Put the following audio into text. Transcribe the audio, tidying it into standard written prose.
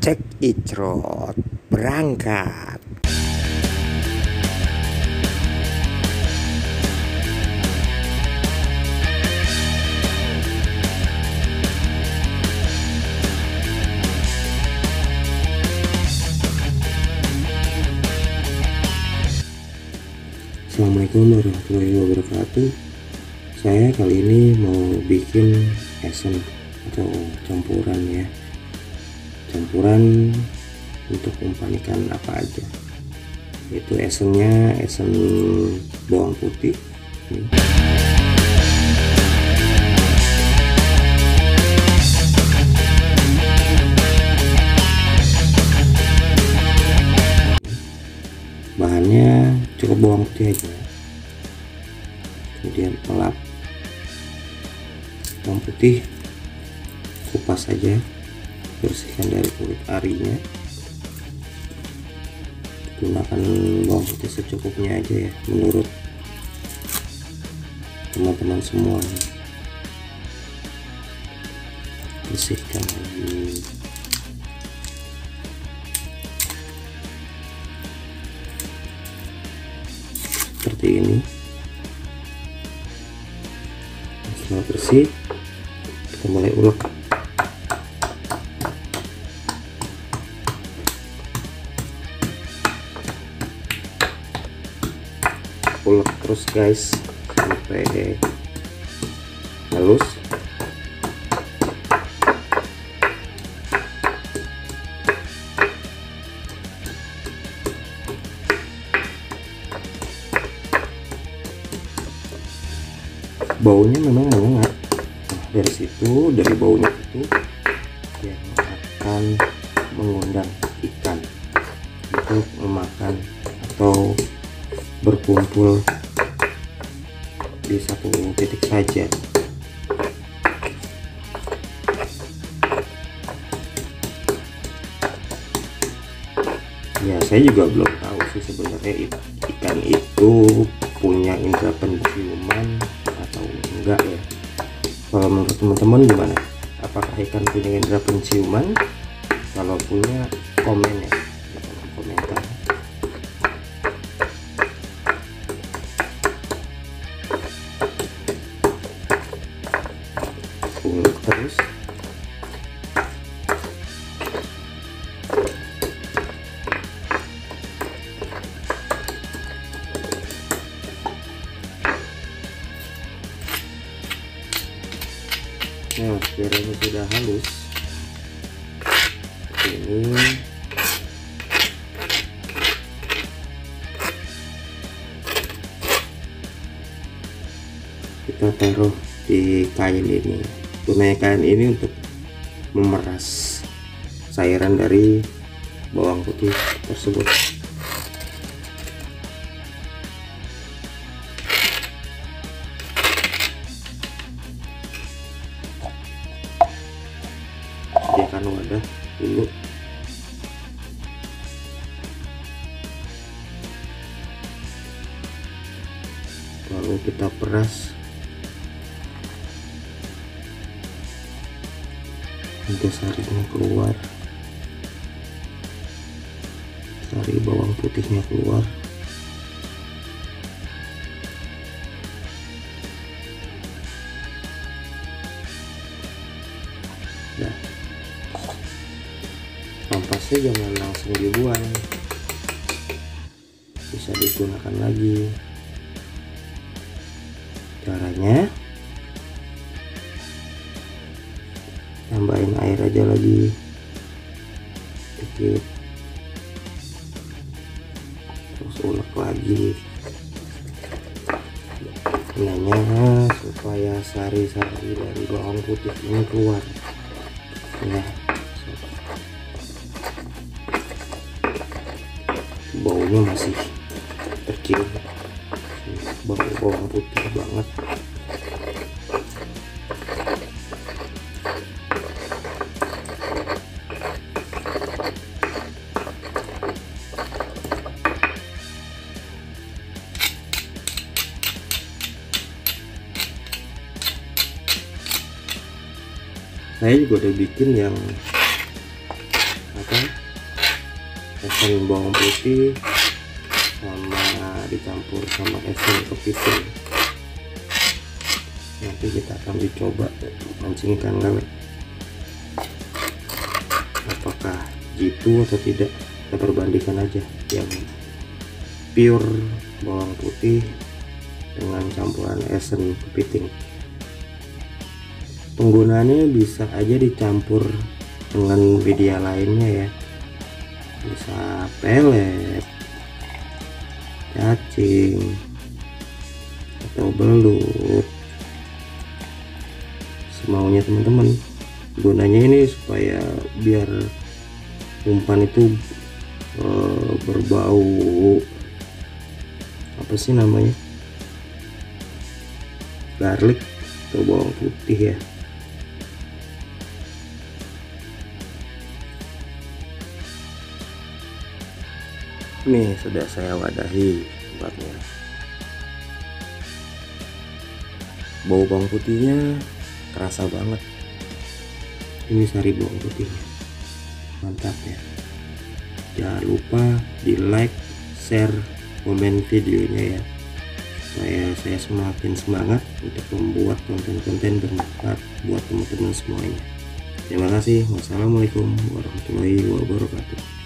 Cek icrot berangkat. Assalamualaikum warahmatullahi wabarakatuh. Saya kali ini mau bikin esen atau campuran ya. Campuran untuk umpan ikan apa aja. Itu esennya esen bawang putih. Nih. Bahannya cukup bawang putih aja, kemudian pelak bawang putih, kupas saja, bersihkan dari kulit arinya. Gunakan bawang putih secukupnya aja ya, menurut teman-teman semua. Bersihkan lagi. Seperti ini. Setelah bersih, kita mulai ulek. Ulek terus guys sampai halus. Baunya memang menyengat. Nah, dari situ, dari baunya itu yang akan mengundang ikan untuk memakan atau berkumpul di satu titik saja. Ya, saya juga belum tahu sih sebenarnya ikan itu punya indera penciuman atau enggak ya. Kalau menurut teman-teman gimana? Apakah ikan punya indera penciuman? Kalau punya, komen ya di kolom komentar. Ulek terus. Nah, kiranya sudah halus ini, kita taruh di kain ini. Gunanya kain ini untuk memeras cairan dari bawang putih tersebut. Sediakan wadah dulu. Lalu kita peras sampai sarinya keluar, sari bawang putihnya keluar. Nah, ampasnya jangan langsung dibuang, bisa digunakan lagi. Caranya tambahin air aja lagi dikit, terus ulek lagi. Gunanya supaya sari-sari dari bawang putih ini keluar ya. Baunya masih tercium, bau bawang putih banget. Saya juga udah bikin yang apa, esen bawang putih sama dicampur sama esen kepiting. Nanti kita akan dicoba mancing ikan lele, apakah jitu atau tidak. Kita perbandingkan aja yang pure bawang putih dengan campuran esen kepiting. Penggunaannya bisa aja dicampur dengan media lainnya ya, bisa pelet, cacing, atau belut, semaunya teman-teman. Gunanya ini supaya biar umpan itu berbau apa sih namanya, garlic atau bawang putih ya. Nih sudah saya wadahi tempatnya. Bau bawang putihnya terasa banget. Ini sari bawang putihnya, mantap ya. Jangan lupa di like, share, komen videonya ya, supaya saya semakin semangat untuk membuat konten-konten bermanfaat buat teman-teman semuanya. Terima kasih. Wassalamualaikum warahmatullahi wabarakatuh.